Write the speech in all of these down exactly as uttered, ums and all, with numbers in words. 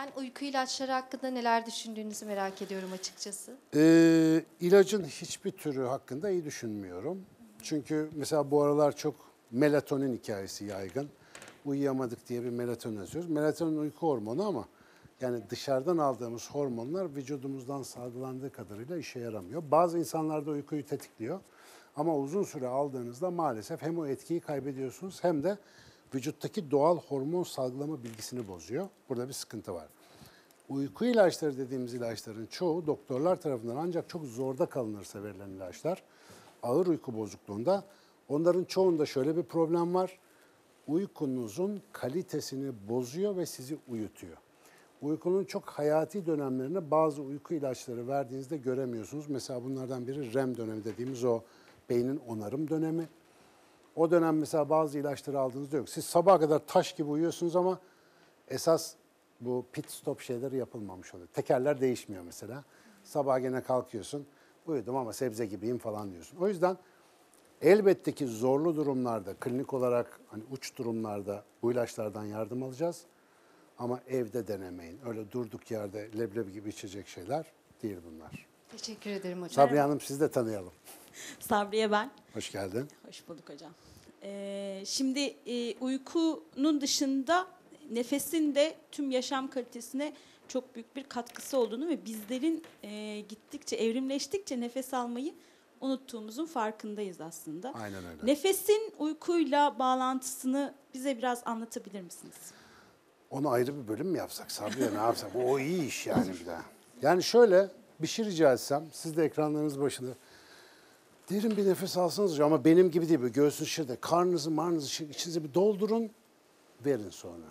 Ben uyku ilaçları hakkında neler düşündüğünüzü merak ediyorum açıkçası. Ee, ilacın hiçbir türü hakkında iyi düşünmüyorum. Çünkü mesela bu aralar çok melatonin hikayesi yaygın. Uyuyamadık diye bir melatonin yazıyoruz. Melatonin uyku hormonu ama yani dışarıdan aldığımız hormonlar vücudumuzdan salgılandığı kadarıyla işe yaramıyor. Bazı insanlarda uykuyu tetikliyor. Ama uzun süre aldığınızda maalesef hem o etkiyi kaybediyorsunuz hem de vücuttaki doğal hormon salgılama bilgisini bozuyor. Burada bir sıkıntı var. Uyku ilaçları dediğimiz ilaçların çoğu doktorlar tarafından ancak çok zorda kalınırsa verilen ilaçlar. Ağır uyku bozukluğunda onların çoğunda şöyle bir problem var. Uykunuzun kalitesini bozuyor ve sizi uyutuyor. Uykunun çok hayati dönemlerinde bazı uyku ilaçları verdiğinizde göremiyorsunuz. Mesela bunlardan biri R E M dönemi dediğimiz o beynin onarım dönemi. O dönem mesela bazı ilaçları aldığınızda yok. Siz sabaha kadar taş gibi uyuyorsunuz ama esas bu pit stop şeyleri yapılmamış oluyor. Tekerler değişmiyor mesela. Sabah gene kalkıyorsun, uyudum ama sebze gibiyim falan diyorsun. O yüzden elbette ki zorlu durumlarda, klinik olarak hani uç durumlarda bu ilaçlardan yardım alacağız. Ama evde denemeyin. Öyle durduk yerde leblebi gibi içecek şeyler değil bunlar. Teşekkür ederim hocam. Sabriye Hanım sizi de tanıyalım. Sabriye ben. Hoş geldin. Hoş bulduk hocam. Ee, şimdi e, uykunun dışında nefesin de tüm yaşam kalitesine çok büyük bir katkısı olduğunu ve bizlerin e, gittikçe, evrimleştikçe nefes almayı unuttuğumuzun farkındayız aslında. Aynen öyle. Nefesin uykuyla bağlantısını bize biraz anlatabilir misiniz? Onu ayrı bir bölüm mü yapsak Sabriye, ne yapsak? O iyi iş yani bir daha. Yani şöyle bir şey rica etsem, siz de ekranlarınız başında derin bir nefes alsanız hocam ama benim gibi değil, böyle göğsünüz şurada, karnınızı, marnınızı içinize bir doldurun, verin sonra.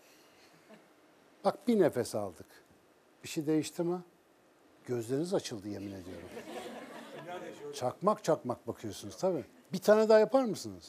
Bak bir nefes aldık. Bir şey değişti mi? Gözleriniz açıldı yemin ediyorum. Çakmak çakmak bakıyorsunuz tabii. Bir tane daha yapar mısınız?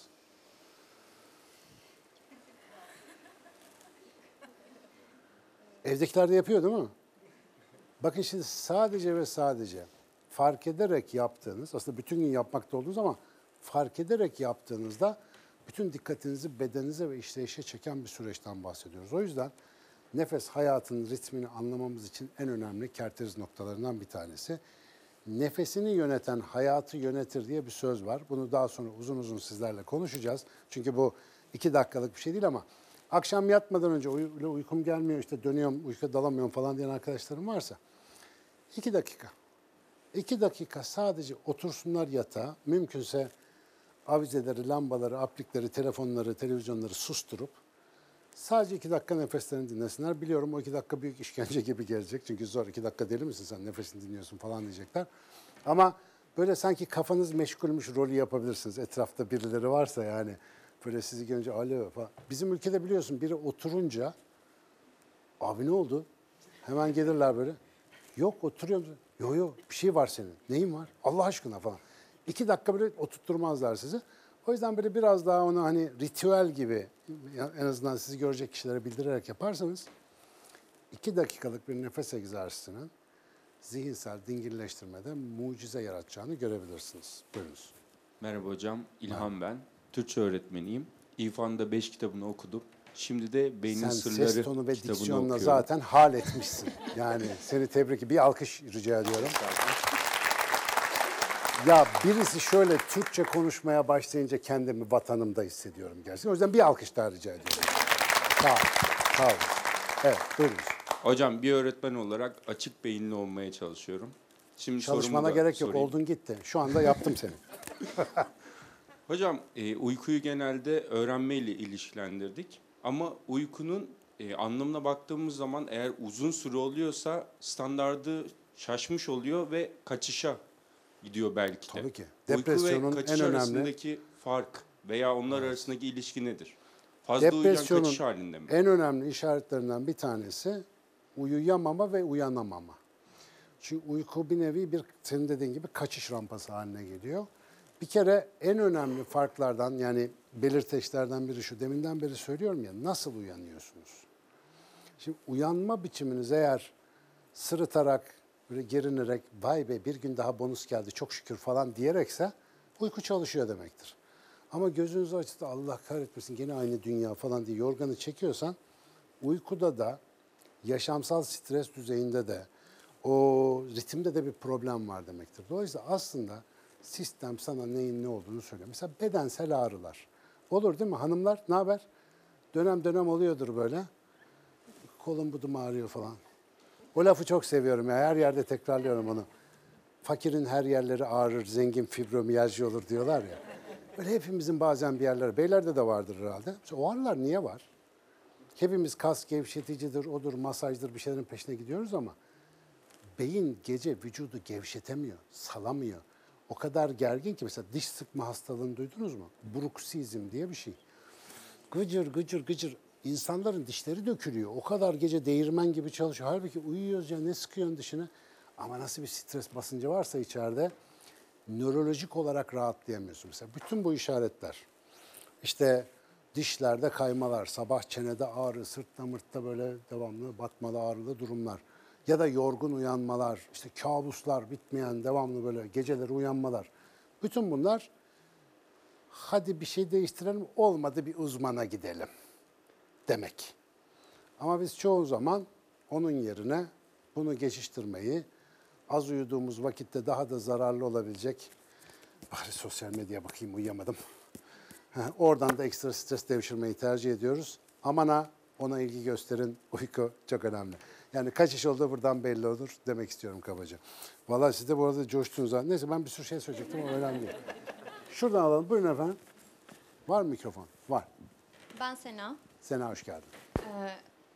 Evdekiler de yapıyor değil mi? Bakın şimdi sadece ve sadece fark ederek yaptığınız, aslında bütün gün yapmakta olduğunuz ama fark ederek yaptığınızda bütün dikkatinizi bedeninize ve işleyişe çeken bir süreçten bahsediyoruz. O yüzden nefes hayatın ritmini anlamamız için en önemli kerteriz noktalarından bir tanesi. Nefesini yöneten hayatı yönetir diye bir söz var. Bunu daha sonra uzun uzun sizlerle konuşacağız. Çünkü bu iki dakikalık bir şey değil ama akşam yatmadan önce uy- uykum gelmiyor, işte dönüyorum, uykuya dalamıyorum falan diyen arkadaşlarım varsa iki dakika. İki dakika sadece otursunlar yatağa. Mümkünse avizeleri, lambaları, aplikleri, telefonları, televizyonları susturup sadece iki dakika nefeslerini dinlesinler. Biliyorum o iki dakika büyük işkence gibi gelecek. Çünkü zor, iki dakika deli misin sen, nefesini dinliyorsun falan diyecekler. Ama böyle sanki kafanız meşgulmüş rolü yapabilirsiniz. Etrafta birileri varsa yani böyle sizi görünce alo falan. Bizim ülkede biliyorsun biri oturunca abi ne oldu? Hemen gelirler böyle. Yok oturuyorum. Yok yok bir şey var senin. Neyin var? Allah aşkına falan. İki dakika böyle oturtturmazlar sizi. O yüzden böyle biraz daha onu hani ritüel gibi en azından sizi görecek kişilere bildirerek yaparsanız iki dakikalık bir nefes egzersizinin zihinsel dingilleştirmede mucize yaratacağını görebilirsiniz. Buyurunuz. Merhaba hocam, İlhan ben. Türkçe öğretmeniyim. İrfan'da beş kitabını okudum. Şimdi de Beynin Sen Sırları ses tonu ve kitabını diksiyonla okuyorum. zaten hal etmişsin. Yani seni tebrik ediyorum. Bir alkış rica ediyorum. Ya birisi şöyle Türkçe konuşmaya başlayınca kendimi vatanımda hissediyorum gerçekten. O yüzden bir alkış daha rica ediyorum. Sağ ol. Sağ ol. Evet, buyurunuz. Hocam bir öğretmen olarak açık beyinli olmaya çalışıyorum. Şimdi Çalışmana sorumu da gerek yok. sorayım. Oldun gitti. Şu anda yaptım seni. Hocam e, uykuyu genelde öğrenmeyle ilişkilendirdik. Ama uykunun e, anlamına baktığımız zaman eğer uzun süre oluyorsa standardı şaşmış oluyor ve kaçışa gidiyor belki de. Tabii ki. Uyku Depresyonun ve kaçış en önemli- arasındaki fark veya onlar arasındaki ilişki nedir? Fazla uyuyan Depresyonun kaçış halinde mi? en önemli işaretlerinden bir tanesi uyuyamama ve uyanamama. Çünkü uyku bir nevi bir senin dediğin gibi kaçış rampası haline geliyor. Bir kere en önemli farklardan yani belirteçlerden biri şu. Deminden beri söylüyorum ya nasıl uyanıyorsunuz? Şimdi uyanma biçiminiz eğer sırıtarak, böyle gerinerek vay be bir gün daha bonus geldi çok şükür falan diyerekse uyku çalışıyor demektir. Ama gözünüzü açıp da Allah kahretmesin gene aynı dünya falan diye yorganı çekiyorsan uykuda da yaşamsal stres düzeyinde de o ritimde de bir problem var demektir. Dolayısıyla aslında sistem sana neyin ne olduğunu söylüyor. Mesela bedensel ağrılar. Olur değil mi? Hanımlar ne haber? Dönem dönem oluyordur böyle. Kolum budum ağrıyor falan. O lafı çok seviyorum ya. Her yerde tekrarlıyorum onu. Fakirin her yerleri ağrır, zengin fibromiyalji olur diyorlar ya. Böyle hepimizin bazen bir yerleri, beylerde de vardır herhalde. Mesela o ağrılar niye var? Hepimiz kas gevşeticidir, odur, masajdır, bir şeylerin peşine gidiyoruz ama beyin gece vücudu gevşetemiyor, salamıyor. O kadar gergin ki mesela diş sıkma hastalığını duydunuz mu? Bruksizm diye bir şey. Gıcır gıcır gıcır insanların dişleri dökülüyor. O kadar gece değirmen gibi çalışıyor. Halbuki uyuyoruz ya, ne sıkıyorsun dişini? Ama nasıl bir stres basıncı varsa içeride nörolojik olarak rahatlayamıyorsun. Mesela bütün bu işaretler. İşte dişlerde kaymalar, sabah çenede ağrı, sırtta mırtta böyle devamlı batmalı ağrılı durumlar. Ya da yorgun uyanmalar, işte kabuslar bitmeyen devamlı böyle geceleri uyanmalar. Bütün bunlar hadi bir şey değiştirelim, olmadı bir uzmana gidelim demek. Ama biz çoğu zaman onun yerine bunu geçiştirmeyi, az uyuduğumuz vakitte daha da zararlı olabilecek, bari sosyal medyaya bakayım uyuyamadım. Oradan da ekstra stres devşirmeyi tercih ediyoruz. Aman ha, ona ilgi gösterin, uyku çok önemli. Yani kaç iş olduğu buradan belli olur demek istiyorum kabaca. Vallahi siz de bu arada coştunuz. Neyse ben bir sürü şey söyleyecektim ama önemli değil. Şuradan alalım. Buyurun efendim. Var mı mikrofon? Var. Ben Sena. Sena hoş geldin. Ee,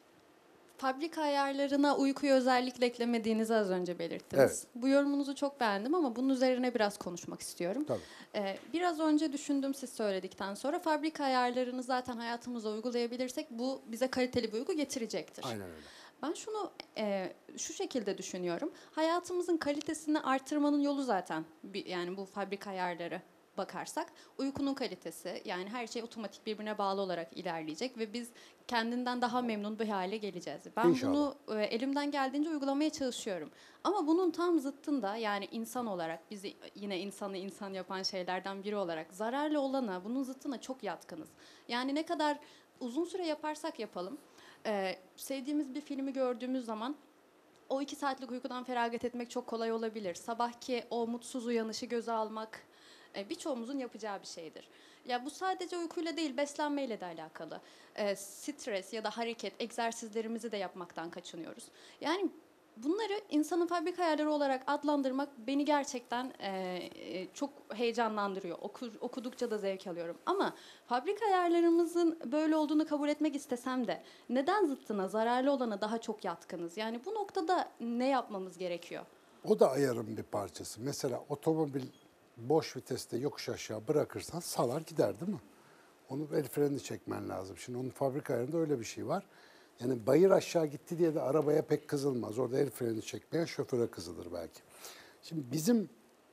fabrika ayarlarına uykuyu özellikle eklemediğinizi az önce belirttiniz. Evet. Bu yorumunuzu çok beğendim ama bunun üzerine biraz konuşmak istiyorum. Tabii. Ee, biraz önce düşündüm siz söyledikten sonra fabrika ayarlarını zaten hayatımıza uygulayabilirsek bu bize kaliteli bir uyku getirecektir. Aynen öyle. Ben şunu e, şu şekilde düşünüyorum. Hayatımızın kalitesini artırmanın yolu zaten bir, yani bu fabrika ayarları bakarsak uykunun kalitesi, yani her şey otomatik birbirine bağlı olarak ilerleyecek ve biz kendinden daha memnun bir hale geleceğiz. Ben İnşallah. bunu e, elimden geldiğince uygulamaya çalışıyorum. Ama bunun tam zıttında, yani insan olarak, bizi yine insanı insan yapan şeylerden biri olarak zararlı olana, bunun zıttına çok yatkınız. Yani ne kadar uzun süre yaparsak yapalım, e, sevdiğimiz bir filmi gördüğümüz zaman o iki saatlik uykudan feragat etmek çok kolay olabilir. Sabahki o mutsuz uyanışı göze almak e, birçoğumuzun yapacağı bir şeydir. Ya bu sadece uykuyla değil, beslenmeyle de alakalı. E, stres ya da hareket, egzersizlerimizi de yapmaktan kaçınıyoruz. Yani bunları insanın fabrika ayarları olarak adlandırmak beni gerçekten e, e, çok heyecanlandırıyor. Okur, okudukça da zevk alıyorum. Ama fabrika ayarlarımızın böyle olduğunu kabul etmek istesem de neden zıttına, zararlı olana daha çok yatkınız? Yani bu noktada ne yapmamız gerekiyor? O da ayarın bir parçası. Mesela otomobil boş viteste yokuş aşağı bırakırsan salar gider değil mi? Onu el freni çekmen lazım. Şimdi onun fabrika ayarında öyle bir şey var. Yani bayır aşağı gitti diye de arabaya pek kızılmaz. Orada el freni çekmeye şoföre kızılır belki. Şimdi bizim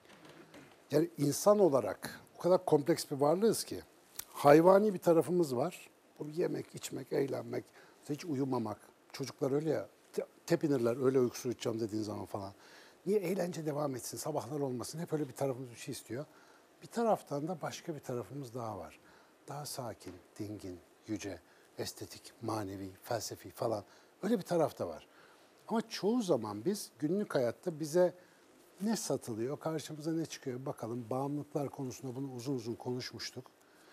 yani insan olarak o kadar kompleks bir varlığız ki hayvani bir tarafımız var. Bu yemek, içmek, eğlenmek, hiç uyumamak. Çocuklar öyle ya, te- tepinirler öyle uykusuz uyutacağım dediğin zaman falan. Niye eğlence devam etsin, sabahlar olmasın, hep öyle bir tarafımız bir şey istiyor. Bir taraftan da başka bir tarafımız daha var. Daha sakin, dingin, yüce, estetik, manevi, felsefi falan öyle bir taraf da var. Ama çoğu zaman biz günlük hayatta bize ne satılıyor, karşımıza ne çıkıyor bakalım. Bağımlılıklar konusunda bunu uzun uzun konuşmuştuk.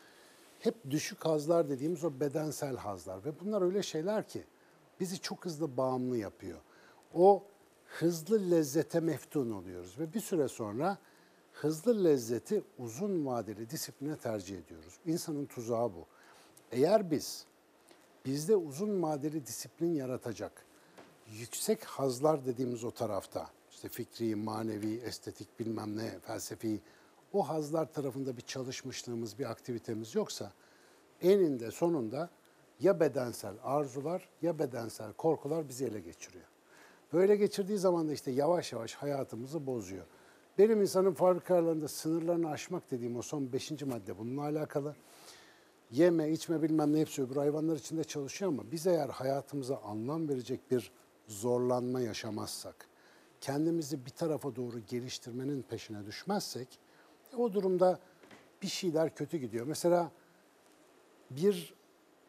Hep düşük hazlar dediğimiz o bedensel hazlar ve bunlar öyle şeyler ki bizi çok hızlı bağımlı yapıyor. O hızlı lezzete meftun oluyoruz ve bir süre sonra hızlı lezzeti uzun vadeli disipline tercih ediyoruz. İnsanın tuzağı bu. Eğer biz bizde uzun vadeli disiplin yaratacak yüksek hazlar dediğimiz o tarafta, işte fikri, manevi, estetik bilmem ne, felsefi, o hazlar tarafında bir çalışmışlığımız, bir aktivitemiz yoksa eninde sonunda ya bedensel arzular ya bedensel korkular bizi ele geçiriyor. Böyle geçirdiği zaman da işte yavaş yavaş hayatımızı bozuyor. Benim insanın fabrikalarında sınırlarını aşmak dediğim o son beşinci madde bununla alakalı. Yeme, içme bilmem ne hepsi öbür hayvanlar içinde çalışıyor ama biz eğer hayatımıza anlam verecek bir zorlanma yaşamazsak, kendimizi bir tarafa doğru geliştirmenin peşine düşmezsek, o durumda bir şeyler kötü gidiyor. Mesela bir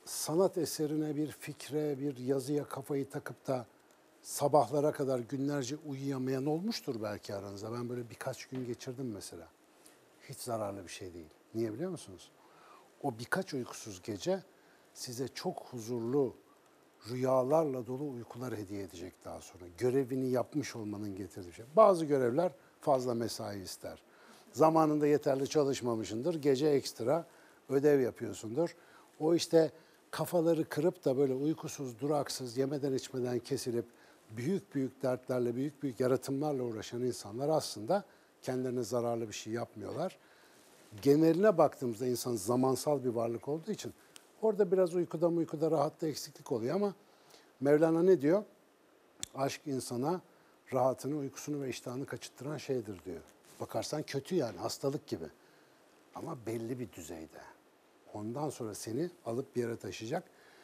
sanat eserine, bir fikre, bir yazıya kafayı takıp da sabahlara kadar günlerce uyuyamayan olmuştur belki aranızda. Ben böyle birkaç gün geçirdim mesela. Hiç zararlı bir şey değil. Niye biliyor musunuz? O birkaç uykusuz gece size çok huzurlu, rüyalarla dolu uykular hediye edecek daha sonra. Görevini yapmış olmanın getirdiği şey. Bazı görevler fazla mesai ister. Zamanında yeterli çalışmamışındır. Gece ekstra ödev yapıyorsundur. O işte kafaları kırıp da böyle uykusuz, duraksız, yemeden içmeden kesilip büyük büyük dertlerle, büyük büyük yaratımlarla uğraşan insanlar aslında kendilerine zararlı bir şey yapmıyorlar. Geneline baktığımızda insan zamansal bir varlık olduğu için orada biraz uykuda uykuda rahatta eksiklik oluyor ama Mevlana ne diyor? Aşk insana rahatını, uykusunu ve iştahını kaçırttıran şeydir diyor. Bakarsan kötü yani hastalık gibi. Ama belli bir düzeyde. Ondan sonra seni alıp bir yere taşıyacak.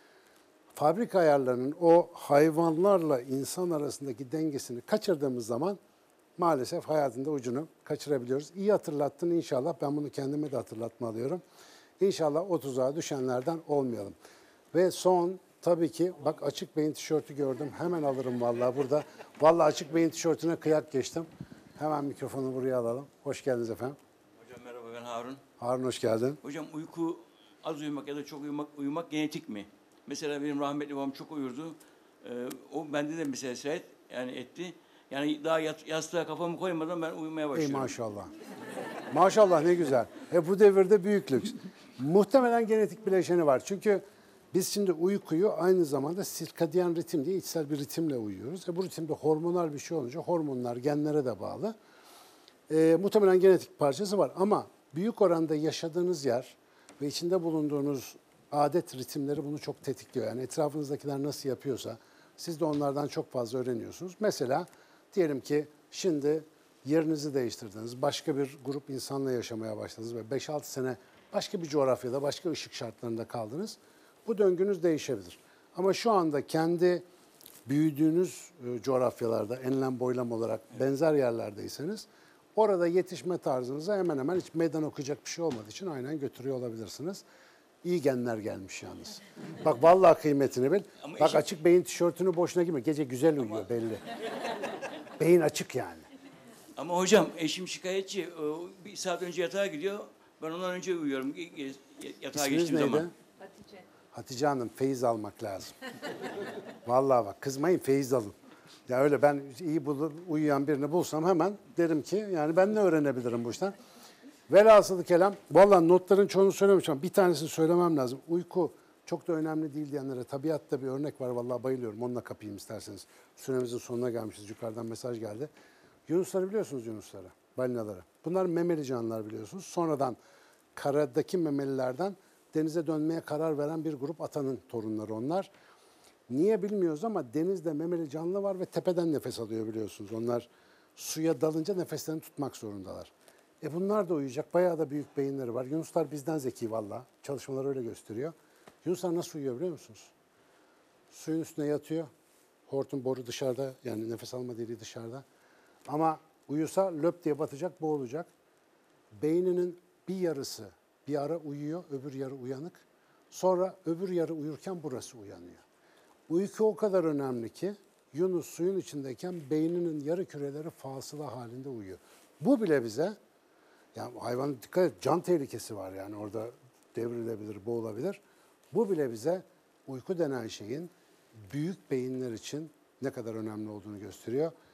Fabrika ayarlarının o hayvanlarla insan arasındaki dengesini kaçırdığımız zaman maalesef hayatında ucunu kaçırabiliyoruz. İyi hatırlattın inşallah. Ben bunu kendime de hatırlatma alıyorum. İnşallah o tuzağa düşenlerden olmayalım. Ve son tabii ki bak açık beyin tişörtü gördüm. Hemen alırım vallahi burada. Vallahi açık beyin tişörtüne kıyak geçtim. Hemen mikrofonu buraya alalım. Hoş geldiniz efendim. Hocam merhaba, ben Harun. Harun hoş geldin. Hocam uyku, az uyumak ya da çok uyumak, uyumak genetik mi? Mesela benim rahmetli babam çok uyurdu. Ee, o bende de mesela sirayet yani etti. Yani daha yat, yastığa kafamı koymadan ben uyumaya Ey başlıyorum. maşallah. Maşallah ne güzel. E bu devirde büyük lüks. Muhtemelen genetik bileşeni var. Çünkü biz şimdi uykuyu aynı zamanda sirkadiyen ritim diye içsel bir ritimle uyuyoruz. E bu ritimde hormonal bir şey olunca hormonlar genlere de bağlı. E, muhtemelen genetik parçası var ama büyük oranda yaşadığınız yer ve içinde bulunduğunuz adet ritimleri bunu çok tetikliyor. Yani etrafınızdakiler nasıl yapıyorsa siz de onlardan çok fazla öğreniyorsunuz. Mesela diyelim ki şimdi yerinizi değiştirdiniz, başka bir grup insanla yaşamaya başladınız ve beş altı sene başka bir coğrafyada, başka ışık şartlarında kaldınız. Bu döngünüz değişebilir. Ama şu anda kendi büyüdüğünüz e, coğrafyalarda enlem boylam olarak benzer yerlerdeyseniz orada yetişme tarzınıza hemen hemen hiç meydan okuyacak bir şey olmadığı için aynen götürüyor olabilirsiniz. İyi genler gelmiş yalnız. Bak vallahi kıymetini bil. Ama Bak eşim- açık beyin tişörtünü boşuna giyme. Gece güzel uyuyor belli. Beyin açık yani. Ama hocam eşim şikayetçi. O bir saat önce yatağa gidiyor. Ben ondan önce uyuyorum. Yatağa İsminiz geçtiğim neydi? zaman. Hatice. Hatice Hanım feyiz almak lazım. Vallahi bak kızmayın feyiz alın. Ya öyle ben iyi bulur, uyuyan birini bulsam hemen derim ki yani ben ne öğrenebilirim bu işten. Velhasılı kelam, vallahi notların çoğunu söylemişim ama bir tanesini söylemem lazım. Uyku çok da önemli değil diyenlere tabiatta bir örnek var. Vallahi bayılıyorum. Onunla kapayım isterseniz. Süremizin sonuna gelmişiz. Yukarıdan mesaj geldi. Yunusları biliyorsunuz yunusları, balinaları. Bunlar memeli canlılar biliyorsunuz. Sonradan karadaki memelilerden denize dönmeye karar veren bir grup atanın torunları onlar. Niye bilmiyoruz ama denizde memeli canlı var ve tepeden nefes alıyor biliyorsunuz. Onlar suya dalınca nefeslerini tutmak zorundalar. E bunlar da uyuyacak. Bayağı da büyük beyinleri var. Yunuslar bizden zeki valla. Çalışmalar öyle gösteriyor. Yunuslar nasıl uyuyor biliyor musunuz? Suyun üstüne yatıyor. Hortum boru dışarıda yani nefes alma deliği dışarıda. Ama uyusa löp diye batacak, boğulacak. Beyninin bir yarısı bir ara uyuyor, öbür yarı uyanık. Sonra öbür yarı uyurken burası uyanıyor. Uyku o kadar önemli ki Yunus suyun içindeyken beyninin yarı küreleri fasıla halinde uyuyor. Bu bile bize, yani hayvan dikkat et, can tehlikesi var yani orada devrilebilir, boğulabilir. Bu bile bize uyku denen şeyin büyük beyinler için ne kadar önemli olduğunu gösteriyor.